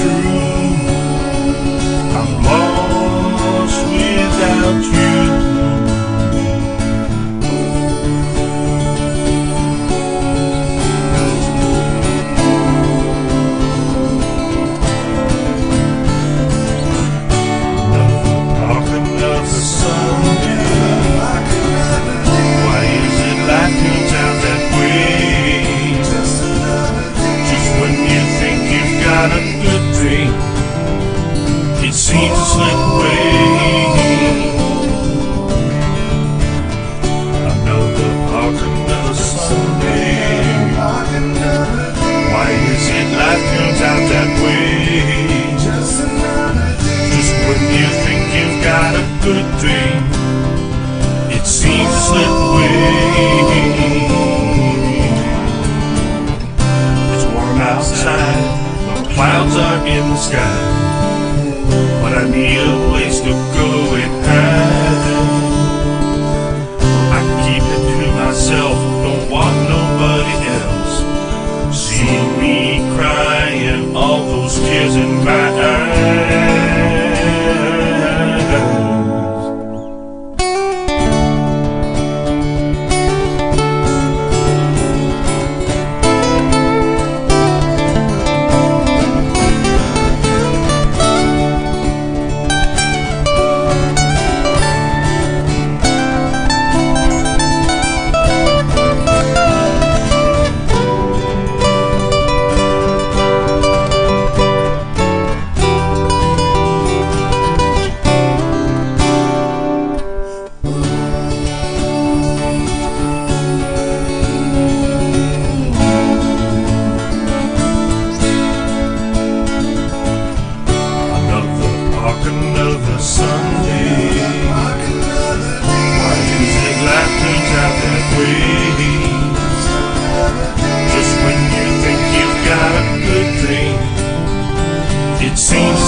true. I'm lost without you. It seems to slip away. Another park, another Sunday. Why is it life turns out that way? Just when you think you've got a good thing, it seems to slip away. It's warm outside, the clouds are in the sky, but I need a place to go and hide. I keep it to myself, don't want nobody else see me crying, all those tears in my eyes. Another Sunday. Why is it life turns out that way? Just when you think you've got a good thing, it seems